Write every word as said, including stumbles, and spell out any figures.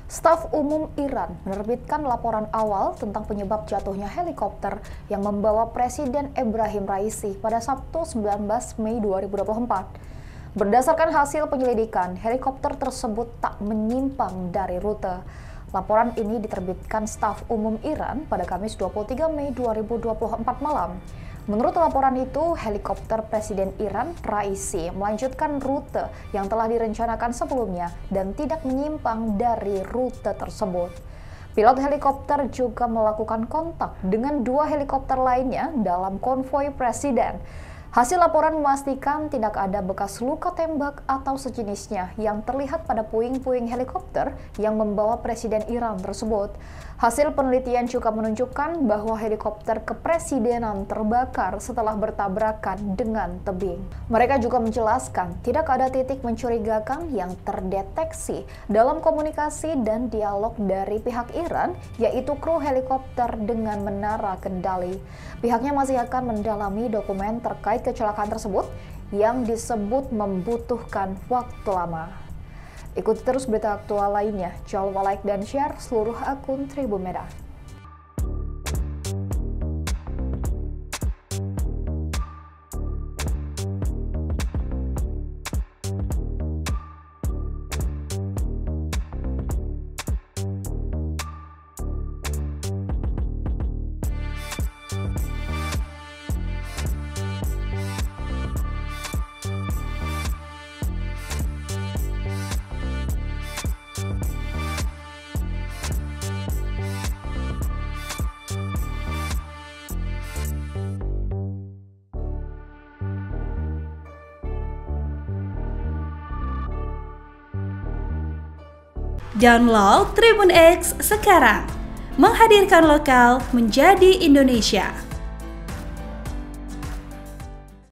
Staf Umum Iran menerbitkan laporan awal tentang penyebab jatuhnya helikopter yang membawa Presiden Ebrahim Raisi pada Sabtu sembilan belas Mei dua ribu dua puluh empat. Berdasarkan hasil penyelidikan, helikopter tersebut tak menyimpang dari rute. Laporan ini diterbitkan Staf Umum Iran pada Kamis dua puluh tiga Mei dua ribu dua puluh empat malam. Menurut laporan itu, helikopter Presiden Iran, Raisi, melanjutkan rute yang telah direncanakan sebelumnya dan tidak menyimpang dari rute tersebut. Pilot helikopter juga melakukan kontak dengan dua helikopter lainnya dalam konvoi Presiden. Hasil laporan memastikan tidak ada bekas luka tembak atau sejenisnya yang terlihat pada puing-puing helikopter yang membawa Presiden Iran tersebut. Hasil penelitian juga menunjukkan bahwa helikopter kepresidenan terbakar setelah bertabrakan dengan tebing. Mereka juga menjelaskan tidak ada titik mencurigakan yang terdeteksi dalam komunikasi dan dialog dari pihak Iran, yaitu kru helikopter dengan menara kendali. Pihaknya masih akan mendalami dokumen terkait kecelakaan tersebut yang disebut membutuhkan waktu lama. Ikuti terus berita aktual lainnya. Jangan lupa like dan share seluruh akun Tribun Medan. Download Tribun X sekarang, menghadirkan lokal menjadi Indonesia.